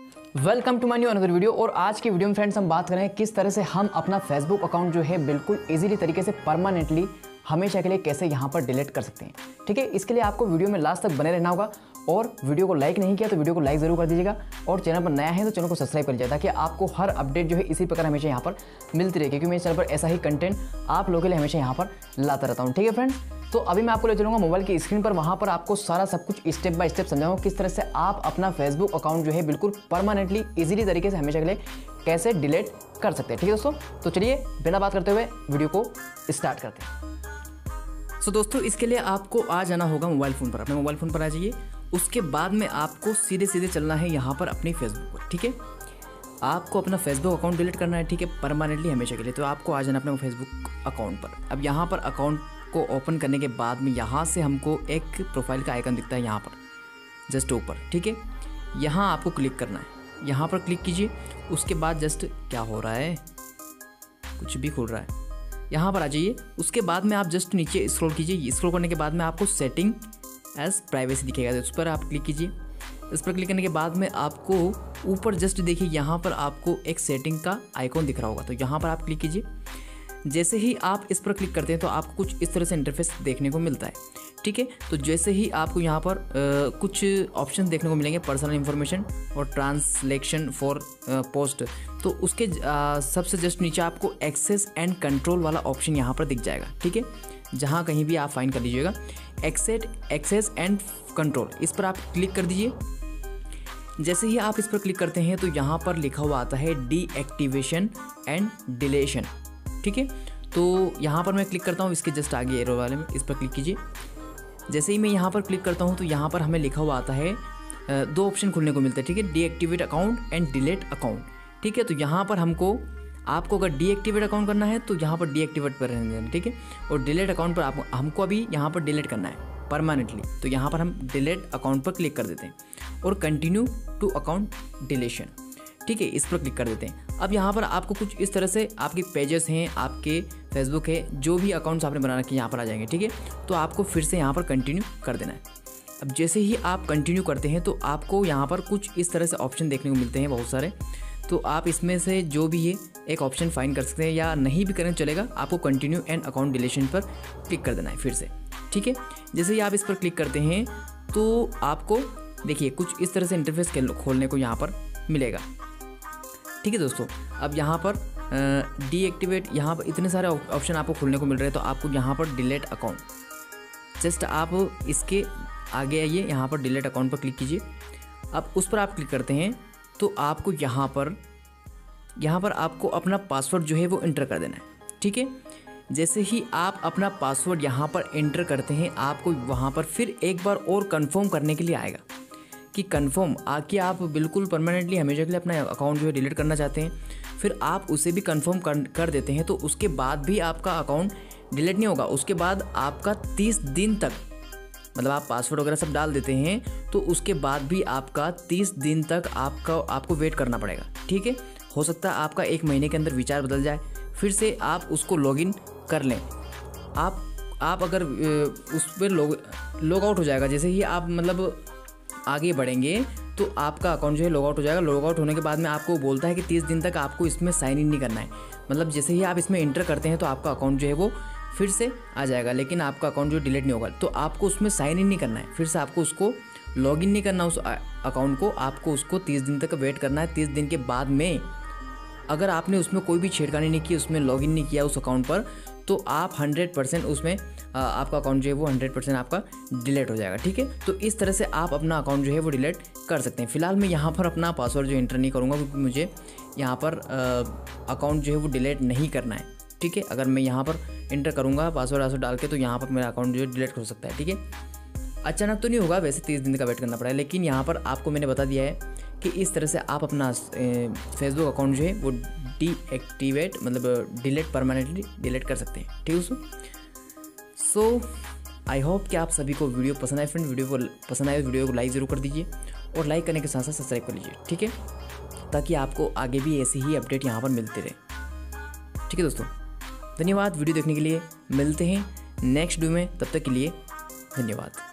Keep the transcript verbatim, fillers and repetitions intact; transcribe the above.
Welcome to my new another video. और आज की वीडियो में फ्रेंड्स हम बात करें किस तरह से हम अपना फेसबुक अकाउंट जो है बिल्कुल इजीली तरीके से परमानेंटली हमेशा के लिए कैसे यहाँ पर डिलीट कर सकते हैं। ठीक है, इसके लिए आपको वीडियो में लास्ट तक बने रहना होगा और वीडियो को लाइक नहीं किया तो वीडियो को लाइक जरूर कर दीजिएगा और चैनल पर नया है तो चैनल को सब्सक्राइब कर लीजिएगा ताकि आपको हर अपडेट जो है इसी प्रकार हमेशा यहाँ पर मिलती रहेगी, क्योंकि मेरे चैनल पर ऐसा ही कंटेंट आप लोगों के लिए हमेशा यहाँ पर लाता रहता हूँ। ठीक है फ्रेंड्स, तो अभी मैं आपको ले चलूँगा मोबाइल की स्क्रीन पर, वहाँ पर आपको सारा सब कुछ स्टेप बाय स्टेप समझाऊंगा किस तरह से आप अपना फेसबुक अकाउंट जो है बिल्कुल परमानेंटली इजीली तरीके से हमेशा के लिए कैसे डिलीट कर सकते हैं। ठीक है दोस्तों, तो चलिए बिना बात करते हुए वीडियो को स्टार्ट करते हैं। सो so, दोस्तों इसके लिए आपको आ जाना होगा मोबाइल फ़ोन पर, अपने मोबाइल फ़ोन पर आ जाइए। उसके बाद में आपको सीधे सीधे चलना है यहाँ पर अपनी फेसबुक पर। ठीक है, आपको अपना फेसबुक अकाउंट डिलीट करना है, ठीक है, परमानेंटली हमेशा के लिए। तो आपको आ जाना अपने फेसबुक अकाउंट पर। अब यहाँ पर अकाउंट को ओपन करने के बाद में यहाँ से हमको एक प्रोफाइल का आइकन दिखता है यहाँ पर जस्ट ऊपर। ठीक है, यहाँ आपको क्लिक करना है, यहाँ पर क्लिक कीजिए। उसके बाद जस्ट क्या हो रहा है, कुछ भी खुल रहा है, यहाँ पर आ जाइए। उसके बाद में आप जस्ट नीचे स्क्रॉल कीजिए। स्क्रॉल करने के बाद में आपको सेटिंग एज प्राइवेसी दिखेगा, उस पर आप क्लिक कीजिए। इस पर क्लिक करने के बाद में आपको ऊपर जस्ट देखिए यहाँ पर आपको एक सेटिंग का आइकॉन दिख रहा होगा, तो यहाँ पर आप क्लिक कीजिए। जैसे ही आप इस पर क्लिक करते हैं तो आपको कुछ इस तरह से इंटरफेस देखने को मिलता है। ठीक है, तो जैसे ही आपको यहाँ पर आ, कुछ ऑप्शन देखने को मिलेंगे, पर्सनल इन्फॉर्मेशन और ट्रांसलेशन फॉर पोस्ट, तो उसके आ, सबसे जस्ट नीचे आपको एक्सेस एंड कंट्रोल वाला ऑप्शन यहाँ पर दिख जाएगा। ठीक है, जहाँ कहीं भी आप फाइंड कर लीजिएगा एक्सेट एक्सेस एंड कंट्रोल, इस पर आप क्लिक कर दीजिए। जैसे ही आप इस पर क्लिक करते हैं तो यहाँ पर लिखा हुआ आता है डीएक्टिवेशन एंड डिलीशन। ठीक है, तो यहाँ पर मैं क्लिक करता हूँ, इसके जस्ट आगे एरो वाले में इस पर क्लिक कीजिए। जैसे ही मैं यहाँ पर क्लिक करता हूँ तो यहाँ पर हमें लिखा हुआ आता है, दो ऑप्शन खुलने को मिलता है। ठीक है, deactivate account and delete account. ठीक है, तो यहाँ पर हमको आपको अगर डीएक्टिवेट अकाउंट करना है तो यहाँ पर डीएक्टिवेट पर रहने देना। ठीक है, और डिलीट अकाउंट पर आप हमको अभी यहाँ पर डिलीट करना है परमानेंटली, तो यहाँ पर हम डिलीट अकाउंट पर क्लिक कर देते हैं और कंटिन्यू टू अकाउंट डिलीशन। ठीक है, इस पर क्लिक कर देते हैं। अब यहाँ पर आपको कुछ इस तरह से आपके पेजेस हैं, आपके फेसबुक है, जो भी अकाउंट्स आपने बना रखे यहाँ पर आ जाएंगे। ठीक है, तो आपको फिर से यहाँ पर कंटिन्यू कर देना है। अब जैसे ही आप कंटिन्यू करते हैं तो आपको यहाँ पर कुछ इस तरह से ऑप्शन देखने को मिलते हैं बहुत सारे, तो आप इसमें से जो भी है एक ऑप्शन फाइंड कर सकते हैं या नहीं भी करें चलेगा। आपको कंटिन्यू एंड अकाउंट डिलीशन पर क्लिक कर देना है फिर से। ठीक है, जैसे ही आप इस पर क्लिक करते हैं तो आपको देखिए कुछ इस तरह से इंटरफेस खोलने को यहाँ पर मिलेगा। ठीक है दोस्तों, अब यहाँ पर डीएक्टिवेट, यहाँ पर इतने सारे ऑप्शन आपको खोलने को मिल रहे हैं, तो आपको यहाँ पर डिलीट अकाउंट, जस्ट आप इसके आगे आइए, यहाँ पर डिलीट अकाउंट पर क्लिक कीजिए। अब उस पर आप क्लिक करते हैं तो आपको यहाँ पर यहाँ पर आपको अपना पासवर्ड जो है वो एंटर कर देना है। ठीक है, जैसे ही आप अपना पासवर्ड यहाँ पर एंटर करते हैं आपको वहाँ पर फिर एक बार और कंफर्म करने के लिए आएगा कि कंफर्म आके आप बिल्कुल परमानेंटली हमेशा के लिए अपना अकाउंट जो है डिलीट करना चाहते हैं। फिर आप उसे भी कंफर्म कर, कर देते हैं तो उसके बाद भी आपका अकाउंट डिलीट नहीं होगा। उसके बाद आपका तीस दिन तक, मतलब आप पासवर्ड वगैरह सब डाल देते हैं तो उसके बाद भी आपका तीस दिन तक आपका आपको वेट करना पड़ेगा। ठीक है, हो सकता है आपका एक महीने के अंदर विचार बदल जाए, फिर से आप उसको लॉगिन कर लें। आप आप अगर उस पर लॉग लॉग आउट हो जाएगा, जैसे ही आप मतलब आगे बढ़ेंगे तो आपका अकाउंट जो है लॉग आउट हो जाएगा। लॉग आउट होने के बाद में आपको बोलता है कि तीस दिन तक आपको इसमें साइन इन नहीं करना है। मतलब जैसे ही आप इसमें एंटर करते हैं तो आपका अकाउंट जो है वो फिर से आ जाएगा, लेकिन आपका अकाउंट जो डिलीट नहीं होगा। तो आपको उसमें साइन इन नहीं करना है, फिर से आपको उसको लॉगिन नहीं करना उस अकाउंट को, आपको उसको तीस दिन तक वेट करना है। तीस दिन के बाद में अगर आपने उसमें कोई भी छेड़खानी नहीं की, उसमें लॉगिन नहीं किया उस अकाउंट पर, तो आप हंड्रेड परसेंट उसमें आ, आपका अकाउंट जो है वो हंड्रेड परसेंट आपका डिलीट हो जाएगा। ठीक है, तो इस तरह से आप अपना अकाउंट जो है वो डिलीट कर सकते हैं। फिलहाल मैं यहाँ पर अपना पासवर्ड जो एंटर नहीं करूँगा क्योंकि मुझे यहाँ पर अकाउंट जो है वो डिलीट नहीं करना है। ठीक है, अगर मैं यहाँ पर एंटर करूँगा पासवर्ड वासवर्ड डाल के तो यहाँ पर मेरा अकाउंट जो है डिलीट हो सकता है। ठीक है, अचानक तो नहीं होगा, वैसे तीस दिन का वेट करना पड़ेगा, लेकिन यहाँ पर आपको मैंने बता दिया है कि इस तरह से आप अपना फेसबुक अकाउंट जो है वो डीएक्टिवेट मतलब डिलीट परमानेंटली डिलीट कर सकते हैं। ठीक है दोस्तों, सो आई होप कि आप सभी को वीडियो पसंद आए। फ्रेंड, वीडियो को पसंद आए वीडियो को लाइक ज़रूर कर दीजिए और लाइक करने के साथ साथ सब्सक्राइब कर लीजिए। ठीक है, ताकि आपको आगे भी ऐसी ही अपडेट यहाँ पर मिलते रहे। ठीक है दोस्तों, धन्यवाद वीडियो देखने के लिए। मिलते हैं नेक्स्ट वीडियो में, तब तक के लिए धन्यवाद।